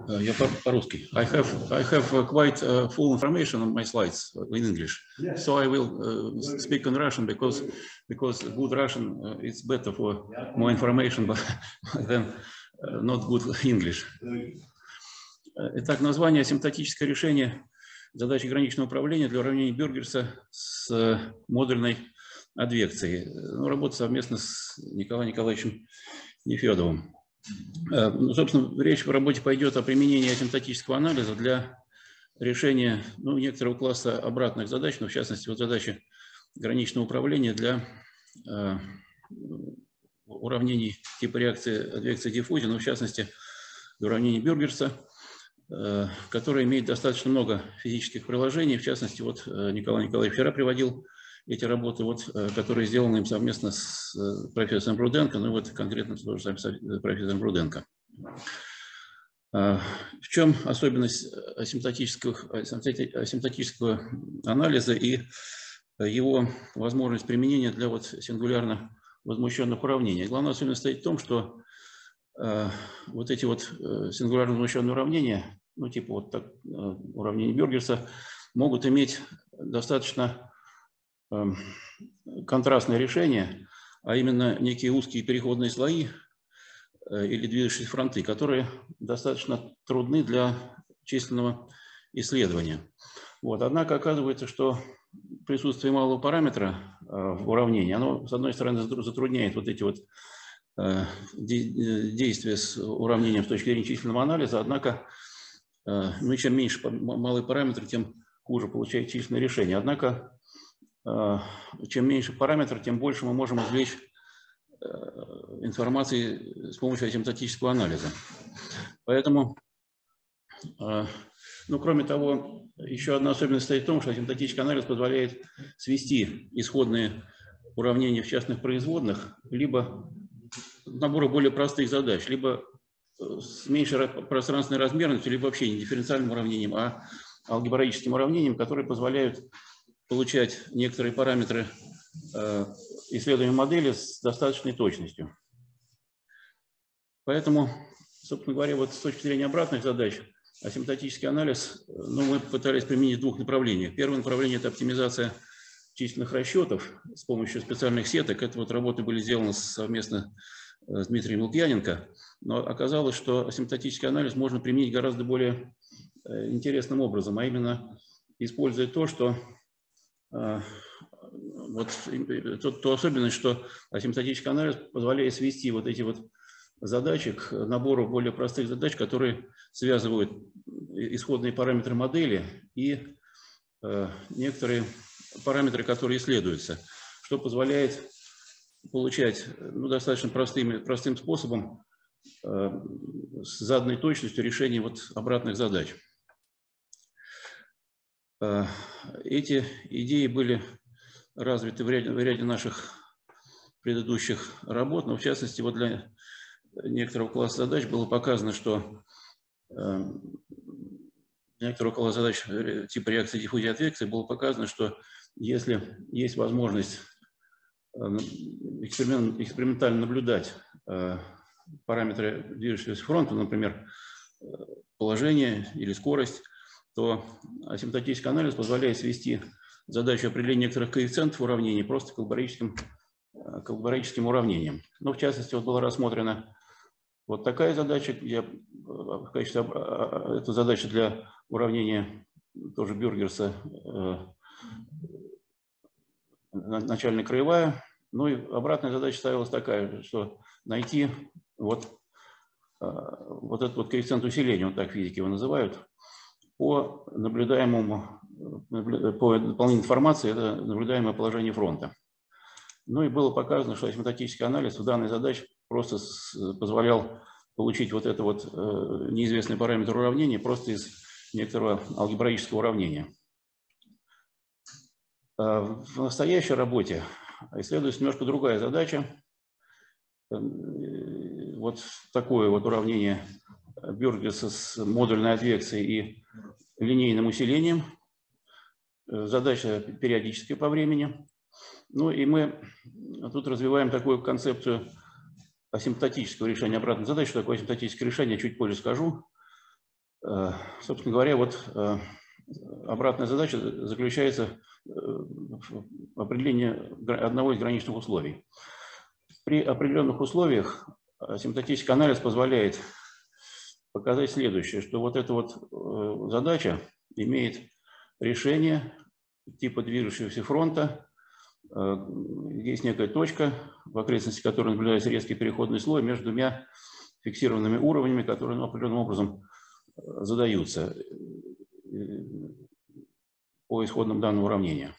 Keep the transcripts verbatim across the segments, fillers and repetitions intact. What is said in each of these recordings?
Я по-русски. I have I have quite uh, full information on my slides in English, so I will uh, speak in Russian because because good Russian uh, is better for more information, but then uh, not good English. Итак, название асимптотическое решение задачи граничного управления для уравнения Бюргерса с модульной адвекцией. Ну, работа совместно с Николаем Николаевичем Нефедовым. Ну, собственно, речь в работе пойдет о применении асимптотического анализа для решения ну, некоторого класса обратных задач, но в частности вот задачи граничного управления для э, уравнений типа реакции адвекции диффузии, но в частности уравнений Бюргерса, э, которое имеет достаточно много физических приложений. В частности, вот Николай Николаевич вчера приводил эти работы, вот, которые сделаны им совместно с профессором Руденко, ну и вот конкретно тоже с профессором Руденко. В чем особенность асимптотического, асимптотического анализа и его возможность применения для вот сингулярно возмущенных уравнений? Главная особенность стоит в том, что вот эти вот сингулярно возмущенные уравнения, ну типа вот так, уравнения Бюргерса, могут иметь достаточно контрастное решение, а именно некие узкие переходные слои или движущиеся фронты, которые достаточно трудны для численного исследования. Вот. Однако оказывается, что присутствие малого параметра в уравнении, оно, с одной стороны, затрудняет вот эти вот действия с уравнением с точки зрения численного анализа, однако ну, чем меньше малый параметр, тем хуже получает численное решение. Однако чем меньше параметр, тем больше мы можем извлечь информации с помощью асимптотического анализа. Поэтому, ну, кроме того, еще одна особенность стоит в том, что асимптотический анализ позволяет свести исходные уравнения в частных производных либо к набору более простых задач, либо с меньшей пространственной размерностью, либо вообще не дифференциальным уравнением, а алгебраическим уравнением, которые позволяют получать некоторые параметры э, исследуемой модели с достаточной точностью. Поэтому, собственно говоря, вот с точки зрения обратных задач, асимптотический анализ ну, мы пытались применить в двух направлениях. Первое направление – это оптимизация численных расчетов с помощью специальных сеток. Это вот работы были сделаны совместно с Дмитрием Лукьяненко. Но оказалось, что асимптотический анализ можно применить гораздо более интересным образом, а именно используя то, что вот ту особенность, что асимптотический анализ позволяет свести вот эти вот задачи к набору более простых задач, которые связывают исходные параметры модели и некоторые параметры, которые исследуются, что позволяет получать ну, достаточно простым, простым способом с заданной точностью решения вот обратных задач. Эти идеи были развиты в ряде, в ряде наших предыдущих работ, но в частности вот для некоторого класса задач было показано, что для некоторого класса задач типа реакции диффузии адвекции было показано, что если есть возможность эксперимент, экспериментально наблюдать параметры движущегося фронта, например, положение или скорость, то асимптотический анализ позволяет свести задачу определения некоторых коэффициентов уравнений просто к алгебраическим, к алгебраическим уравнениям. Ну, в частности, вот была рассмотрена вот такая задача, где в качестве, это задача для уравнения тоже Бюргерса, начальная краевая. Ну и обратная задача ставилась такая, что найти вот, вот этот вот коэффициент усиления, вот так физики его называют, по наблюдаемому, по дополнительной информации, это наблюдаемое положение фронта. Ну и было показано, что асимптотический анализ в данной задаче просто позволял получить вот это вот неизвестный параметр уравнения просто из некоторого алгебраического уравнения. В настоящей работе исследуется немножко другая задача. Вот такое вот уравнение Бюргерса с модульной адвекцией и линейным усилением. Задача периодическая по времени. Ну и мы тут развиваем такую концепцию асимптотического решения обратной задачи. Что такое асимптотическое решение, я чуть позже скажу. Собственно говоря, вот обратная задача заключается в определении одного из граничных условий. При определенных условиях асимптотический анализ позволяет показать следующее, что вот эта вот задача имеет решение типа движущегося фронта. Есть некая точка, в окрестности которой наблюдается резкий переходный слой между двумя фиксированными уровнями, которые ну, определенным образом задаются по исходным данным уравнения.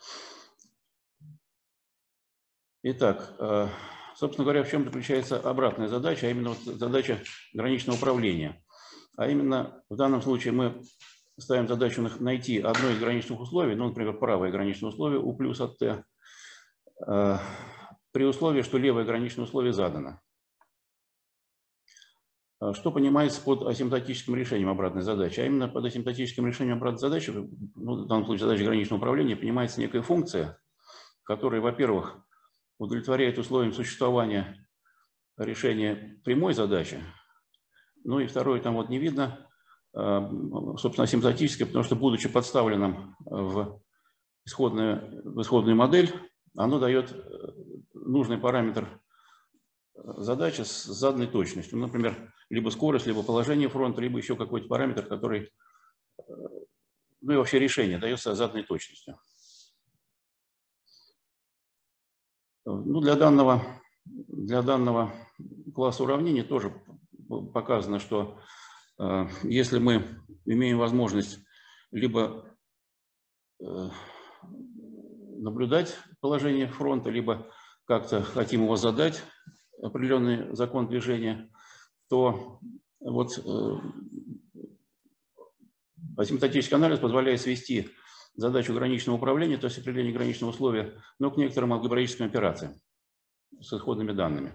Итак, собственно говоря, в чем заключается обратная задача, а именно вот задача граничного управления. А именно в данном случае мы ставим задачу найти одно из граничных условий, ну, например, правое граничное условие U плюс от t, при условии, что левое граничное условие задано. Что понимается под асимптотическим решением обратной задачи? А именно под асимптотическим решением обратной задачи, ну, в данном случае задача граничного управления, понимается некая функция, которая, во-первых, удовлетворяет условиям существования решения прямой задачи. Ну и второе, там вот не видно, собственно, асимптотическое, потому что, будучи подставленным в исходную, в исходную модель, оно дает нужный параметр задачи с заданной точностью. Например, либо скорость, либо положение фронта, либо еще какой-то параметр, который, ну и вообще решение дается с заданной точностью. Ну, для данного, для данного класса уравнений тоже показано, что э, если мы имеем возможность либо э, наблюдать положение фронта, либо как-то хотим его задать, определенный закон движения, то вот э, асимптотический анализ позволяет свести задачу граничного управления, то есть определение граничного условия, но к некоторым алгебраическим операциям с исходными данными.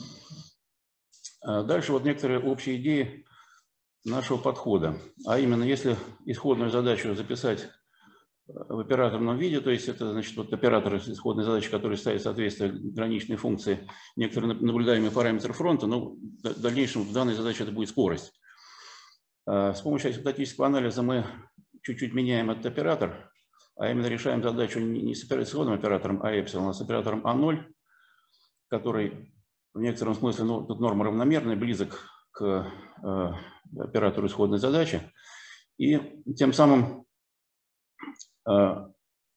Дальше вот некоторые общие идеи нашего подхода. А именно, если исходную задачу записать в операторном виде, то есть это значит вот оператор исходной задачи, который ставит соответствие граничной функции некоторые наблюдаемые параметры фронта, но в дальнейшем в данной задаче это будет скорость. С помощью асимптотического анализа мы чуть-чуть меняем этот оператор, а именно решаем задачу не с исходным оператором а эпсилон, а с оператором а ноль, который в некотором смысле, ну, тут норма равномерная, близок к э, оператору исходной задачи. И тем самым э,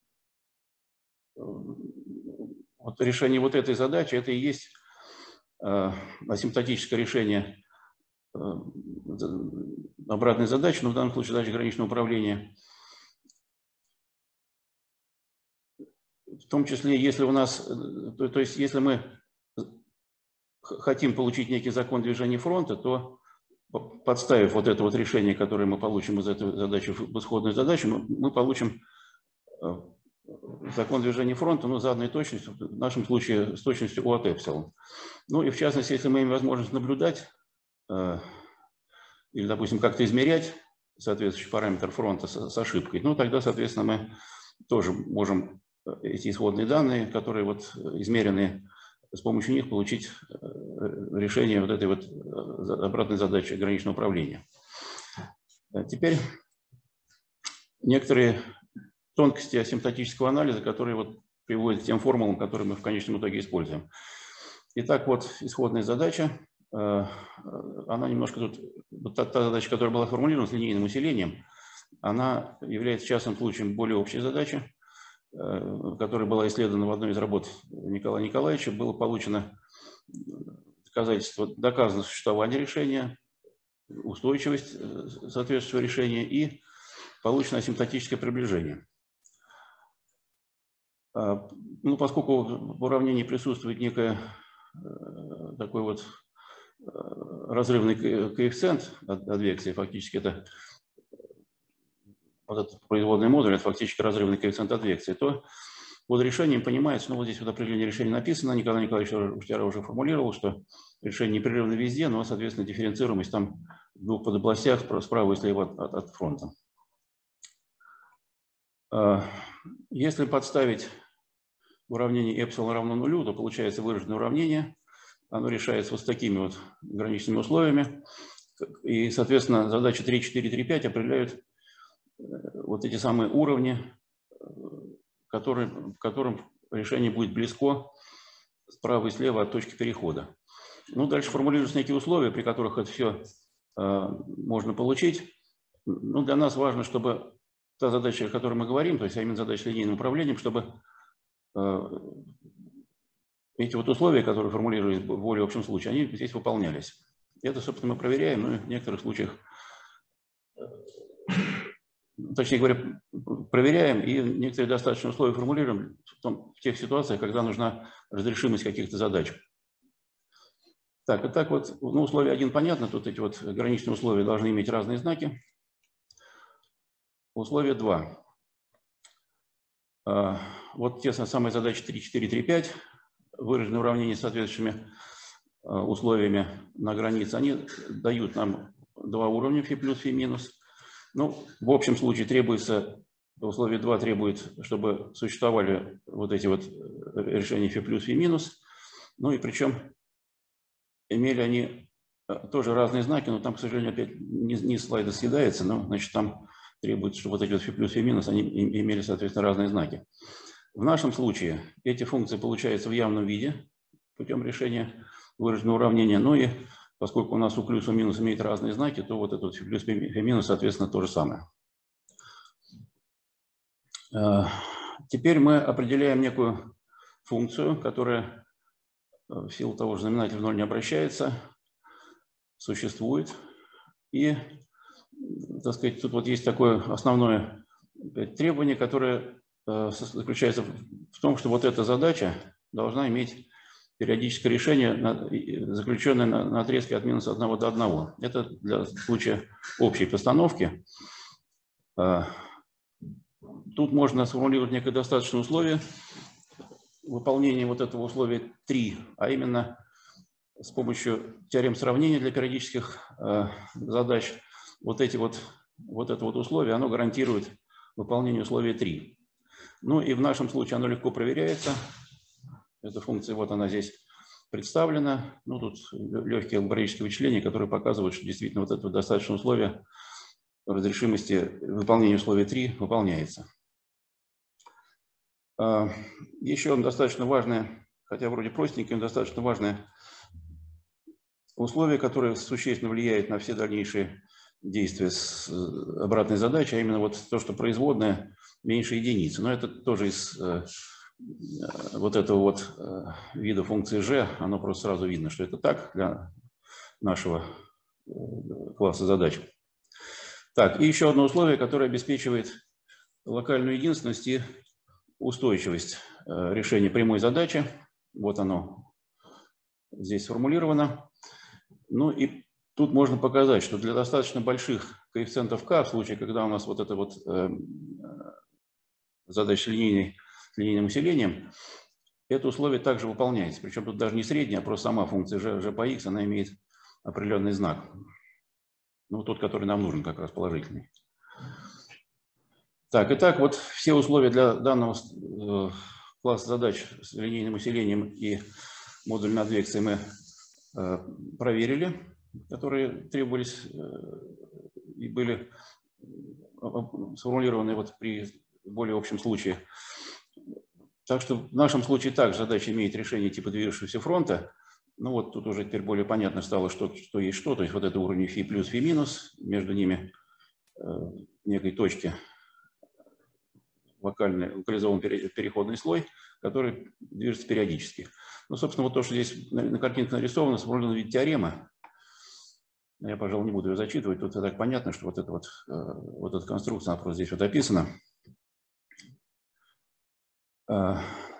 вот решение вот этой задачи, это и есть э, асимптотическое решение э, обратной задачи, но в данном случае задача граничного управления. В том числе, если у нас, то, то есть, если мы хотим получить некий закон движения фронта, то, подставив вот это вот решение, которое мы получим из этой задачи в исходную задачу, мы, мы получим закон движения фронта, ну, заданной точностью, в нашем случае с точностью U от эпсилон. Ну и в частности, если мы имеем возможность наблюдать э, или, допустим, как-то измерять соответствующий параметр фронта с, с ошибкой, ну, тогда, соответственно, мы тоже можем эти исходные данные, которые вот измеренные, с помощью них получить решение вот этой вот обратной задачи граничного управления. Теперь некоторые тонкости асимптотического анализа, которые вот приводят к тем формулам, которые мы в конечном итоге используем. Итак, вот исходная задача. Она немножко тут, вот та, та задача, которая была сформулирована с линейным усилением, она является частным случаем более общей задачи, которая была исследована в одной из работ Николая Николаевича. Было получено доказательство, доказано существование решения, устойчивость соответствующего решения и получено асимптотическое приближение. Ну, поскольку в уравнении присутствует некое такой вот разрывный коэффициент адвекции, фактически это вот этот производный модуль, это фактически разрывный коэффициент адвекции, то под решением понимается, ну вот здесь вот определение решения написано, Николай Николаевич вчера уже формулировал, что решение непрерывно везде, но, соответственно, дифференцируемость там в двух подобластях, справа и слева от, от, от фронта. Если подставить уравнение эпсилон равно нулю, то получается выраженное уравнение. Оно решается вот с такими вот граничными условиями, И, соответственно, задачи три, четыре, три, пять определяют вот эти самые уровни, которые, в котором решение будет близко справа и слева от точки перехода. Ну, дальше формулируются некие условия, при которых это все э, можно получить. Ну, для нас важно, чтобы та задача, о которой мы говорим, то есть а именно задача линейным управлением, чтобы э, эти вот условия, которые формулировались в более общем случае, они здесь выполнялись. Это, собственно, мы проверяем, но в некоторых случаях, точнее говоря, проверяем и некоторые достаточные условия формулируем в, том, в тех ситуациях, когда нужна разрешимость каких-то задач. Так, и так вот, ну, условие один понятно, тут эти вот граничные условия должны иметь разные знаки. Условие два. Вот те самые задачи три, четыре, три, пять, выраженные уравнения с соответствующими условиями на границе, они дают нам два уровня φ плюс, φ минус. Ну, в общем случае требуется, условие два требует, чтобы существовали вот эти вот решения φ плюс, φ минус. Ну и причем имели они тоже разные знаки, но там, к сожалению, опять низ, низ слайда съедается, но, значит, там требуется, чтобы вот эти вот φ плюс, φ минус, они имели, соответственно, разные знаки. В нашем случае эти функции получаются в явном виде путем решения выраженного уравнения. Ну и поскольку у нас у плюс и минус имеют разные знаки, то вот этот φ плюс, φ минус, соответственно, то же самое. Теперь мы определяем некую функцию, которая в силу того, что знаменатель в ноль не обращается, существует. И, так сказать, тут вот есть такое основное требование, которое заключается в том, что вот эта задача должна иметь периодическое решение, заключенное на отрезке от минус одного до одного. Это для случая общей постановки. Тут можно сформулировать некое достаточное условие выполнения вот этого условия три, а именно с помощью теорем сравнения для периодических э, задач вот, эти вот, вот это вот условие, оно гарантирует выполнение условия три. Ну и в нашем случае оно легко проверяется. Эта функция, вот она здесь представлена. Ну, тут легкие алгебраические вычисления, которые показывают, что действительно вот это вот достаточное условие разрешимости выполнения условия три выполняется. Еще достаточно важное, хотя вроде простенькое, но достаточно важное условие, которое существенно влияет на все дальнейшие действия с обратной задачей, а именно вот то, что производная меньше единицы. Но это тоже из вот этого вот вида функции g, оно просто сразу видно, что это так для нашего класса задач. Так, и еще одно условие, которое обеспечивает локальную единственность и устойчивость решения прямой задачи. Вот оно здесь сформулировано. Ну и тут можно показать, что для достаточно больших коэффициентов k, в случае, когда у нас вот эта вот э, задача линейной, с линейным усилением, это условие также выполняется. Причем тут даже не средняя, а просто сама функция g, g по x, она имеет определенный знак. Ну, тот, который нам нужен, как раз положительный. Так, итак, вот все условия для данного э, класса задач с линейным усилением и модульной адвекцией мы э, проверили, которые требовались э, и были сформулированы вот при более общем случае. Так что в нашем случае также задача имеет решение типа движущегося фронта. Ну вот тут уже теперь более понятно стало, что, что есть что. То есть вот это уровень φ плюс, φ минус, между ними э, некой точки локальный, локализованный переходный слой, который движется периодически. Ну, собственно, вот то, что здесь на, на картинке нарисовано, сформулировано в виде теоремы. Я, пожалуй, не буду ее зачитывать. Тут и так понятно, что вот эта вот, э, вот эта конструкция, она просто здесь вот описана. Э,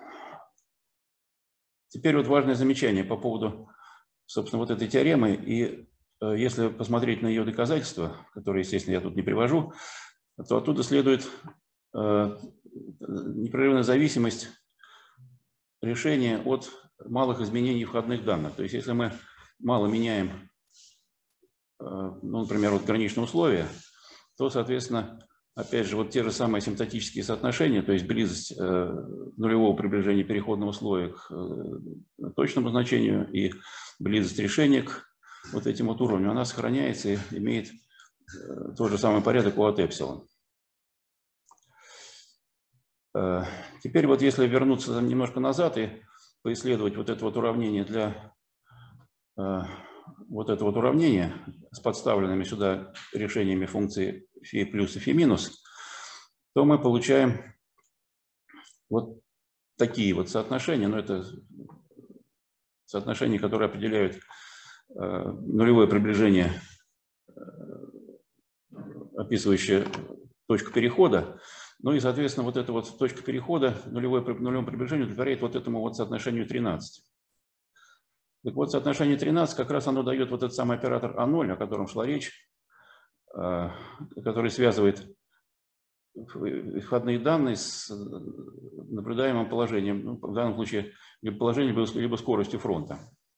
теперь вот важное замечание по поводу, собственно, вот этой теоремы. И э, если посмотреть на ее доказательства, которые, естественно, я тут не привожу, то оттуда следует непрерывная зависимость решения от малых изменений входных данных. То есть если мы мало меняем, ну, например, вот граничные условия, то, соответственно, опять же, вот те же самые асимптотические соотношения, то есть близость нулевого приближения переходного слоя к точному значению и близость решения к вот этим вот уровнем, она сохраняется и имеет тот же самый порядок у от эпсилон. Теперь вот если вернуться немножко назад и поисследовать вот это вот уравнение для вот это вот уравнение с подставленными сюда решениями функции φ плюс и φ минус, то мы получаем вот такие вот соотношения, но это соотношения, которые определяют нулевое приближение, описывающее точку перехода. Ну и, соответственно, вот эта вот точка перехода, нулевое, нулевое приближение, удовлетворяет вот этому вот соотношению тринадцать. Так вот, соотношение тринадцать как раз оно дает вот этот самый оператор а ноль, о котором шла речь, который связывает входные данные с наблюдаемым положением, ну, в данном случае либо положением, либо скоростью фронта.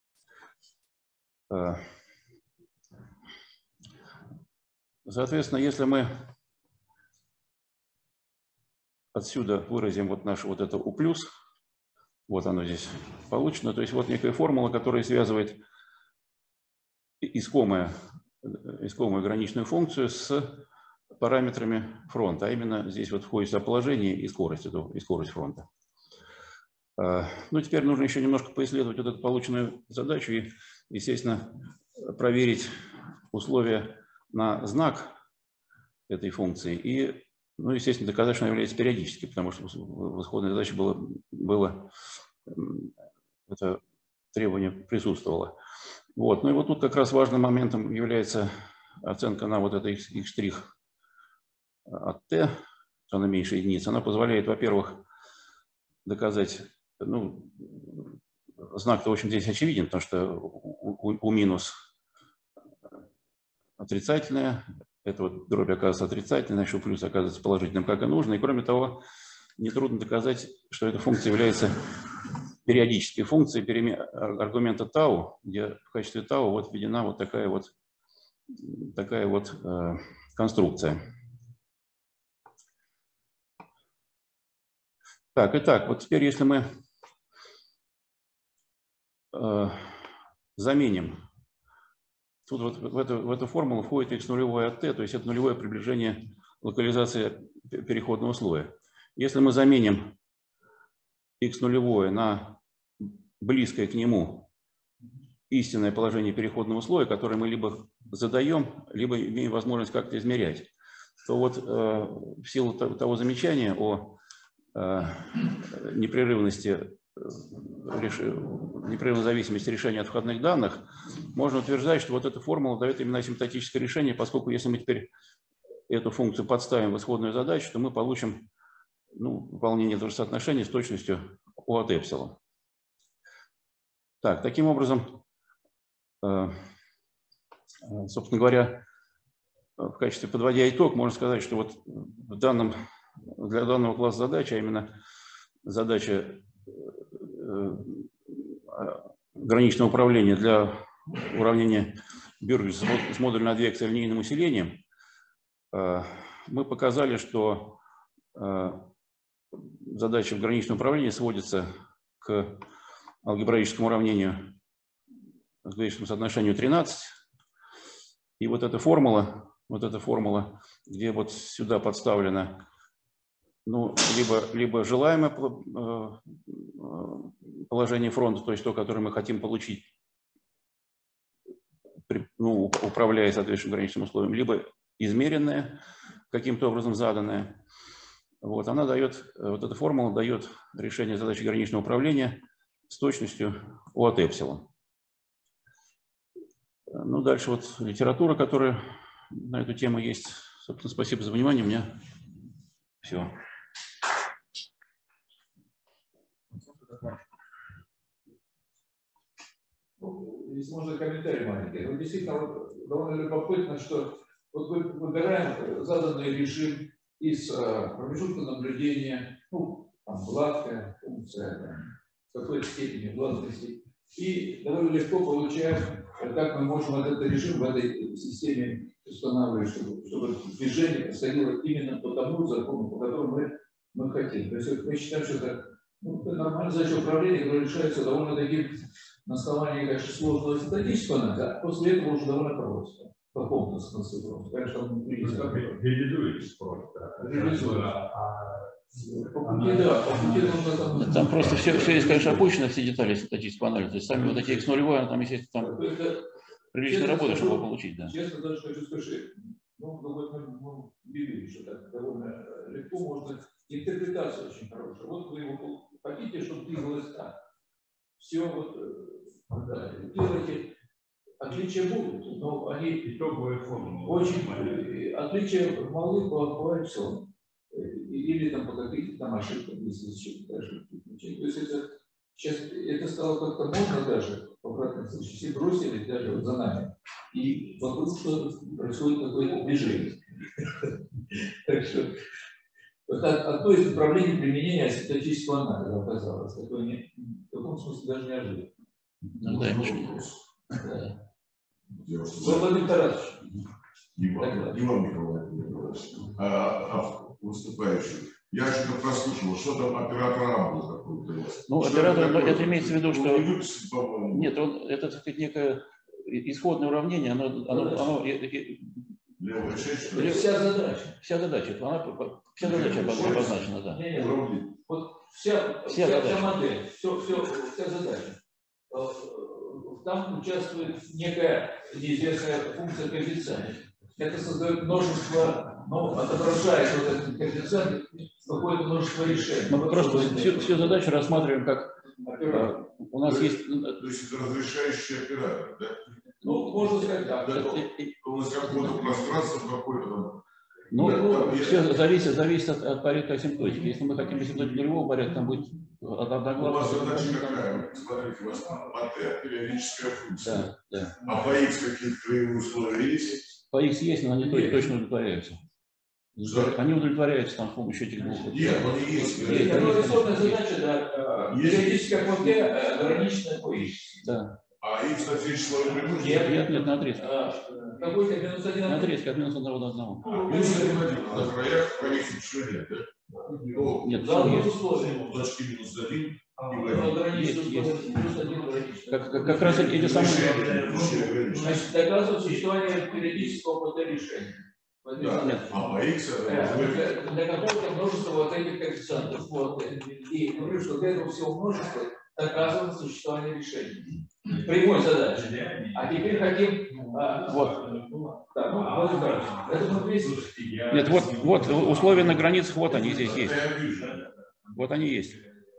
Соответственно, если мы отсюда выразим вот наше вот это U+, вот оно здесь получено, то есть вот некая формула, которая связывает искомую, искомую граничную функцию с параметрами фронта, а именно здесь вот входит сюда положение и скорость, и скорость фронта. Ну, теперь нужно еще немножко поисследовать вот эту полученную задачу и, естественно, проверить условия на знак этой функции и, ну, естественно, доказать, что она является периодической, потому что в исходной задаче было, было это требование присутствовало. Вот. Ну и вот тут как раз важным моментом является оценка на вот это x' от t, что она меньше единицы. Она позволяет, во-первых, доказать, ну, знак-то, в общем, здесь очевиден, потому что у, у минус отрицательная, это вот дробь оказывается отрицательной, значит, у плюс оказывается положительным, как и нужно. И кроме того, нетрудно доказать, что эта функция является периодической функцией аргумента тау, где в качестве тау вот введена вот такая вот, такая вот э, конструкция. Так, итак, вот теперь если мы э, заменим, тут вот в эту, в эту формулу входит x нулевое от t, то есть это нулевое приближение локализации переходного слоя. Если мы заменим x нулевое на близкое к нему истинное положение переходного слоя, которое мы либо задаем, либо имеем возможность как-то измерять, то вот э, в силу того замечания о э, непрерывности, непрерывной зависимости решения от входных данных, можно утверждать, что вот эта формула дает именно асимптотическое решение, поскольку если мы теперь эту функцию подставим в исходную задачу, то мы получим, ну, выполнение этого же соотношения с точностью U от эпсилон. Так, таким образом, собственно говоря, в качестве подводя итог, можно сказать, что вот в данном, для данного класса задач, а именно задача граничного управления для уравнения Бюргерса с модульно-адвекцией линейным усилением, мы показали, что задача в граничном управлении сводится к алгебраическому уравнению с граничным соотношению тринадцать. И вот эта формула, вот эта формула, где вот сюда подставлена, ну, либо, либо желаемое положение фронта, то есть то, которое мы хотим получить, ну, управляя соответствующим граничным условием, либо измеренное, каким-то образом заданное. Вот, она дает, вот эта формула дает решение задачи граничного управления с точностью U от эпсилон. Ну, дальше вот литература, которая на эту тему есть. Собственно, спасибо за внимание. У меня все. Если можно комментарий маленький. Ну, действительно, вот, довольно любопытно, что вот мы выбираем заданный режим из uh, промежутка наблюдения, ну, там, гладкая функция, там, в какой-то степени, гладкости, и довольно легко получаем, как мы можем этот режим в этой системе устанавливать, чтобы, чтобы движение происходило именно по тому закону, по которому мы, мы хотим. То есть мы считаем, что это, ну, это нормальная задача управления, которая решается довольно таким на основании, конечно, сложного синтетического анализа, а после этого уже довольно просто. По какому-то смыслу. Конечно, там реализуетесь просто. Там просто все, все есть, конечно, опущено, все детали синтетического анализа. То есть сами вот эти икс нулевые, там, естественно, там приличная работа, чтобы его получить. Да. Честно, даже хочу сказать, ну, мы видели, что так довольно легко можно. Интерпретация очень хорошая. Вот вы его хотите, чтобы двигалось так. Все вот да, делайте. Отличия будут, но они очень отличия малы по, по аксиону. Или там по каким-то там ошибкам, если еще даже. То есть это сейчас это стало как-то модно даже, в обратном случае, все бросили даже вот за нами. И вокруг что происходит какое-то движение. Так что одно из направлений применения асимптотического анализа оказалось. Такое в каком смысле даже неожиданно. Да. Владимир Тарасович. Иван Николаевич, а выступающий. Я что-то прослушал, что там оператор А был какой-то. Ну, оператор, это, это имеется в виду, что... Нет, он, это, так сказать, некое исходное уравнение, оно... оно, оно Левая шесть, что ли? Вся задача. Вся задача, она, вся задача обозначена, да. Не, не, вот вся, вся, вся, вся модель, все, все, вся задача. Там участвует некая неизвестная функция коэффициента. Это создает множество, ну, отображает вот этот коэффициент какое-то множество решений. Мы просто всю, всю задачу рассматриваем как оператор. У нас то есть... То есть это разрешающий оператор, да? Ну, можно сказать так. Да, у нас какое-то пространство какое-то. Ну, да, все я... зависит, зависит от, от порядка асимптотики. Если мы хотим асимптотику нулевого порядка, там будет одноглазый. У вас задача какая? Смотрите, у вас АТ периодическая функция. Да, да. А по X какие-то кривые условия есть? По X есть, но они есть. точно удовлетворяются. Что? Они удовлетворяются там с помощью этих двух. Нет, они есть. Есть. Это исходная задача, да, периодическая квоте ограниченная по X. Да. А X на три числа прямой? Нет, нет, нет, на отрезке. Какой-то минус один. На отрезке от минус одного до одного. Минус один один. На краях по X ничего нет, да? Ну, Нет, За одно есть. условие. точки минус один. Ограниченное Есть, есть. минус один ограниченное. Как, как, как раз эти самые... Значит, доказывает существование периодического квоте решения. Да. Нет. А по X Для, для какого-то множества вот этих коэффициентов. Вот. И говорю, что для этого всего множества доказано существование решений. Прямой задачи. А теперь хотим... А, вот. Да, ну, вот это. Это мы вместе. Нет, вот, вот условия на границах, вот они здесь есть. Вот они есть.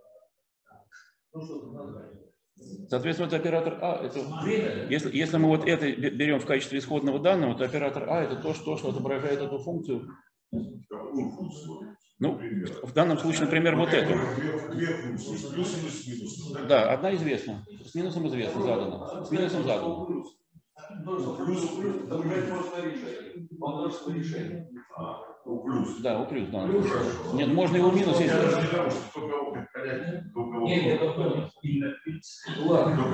Соответственно, это оператор А. Это, если, если мы вот это берем в качестве исходного данного, то оператор А это то, что, что отображает эту функцию. Ну, в данном случае, например, вот эту. Да, одна известна. С минусом известна, задана. С минусом задана. У плюс. Да, у плюс, да. Нет, можно и у минус, если... Нет, это понял. Ладно,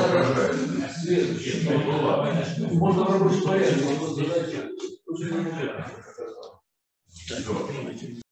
можно в рабочем порядке.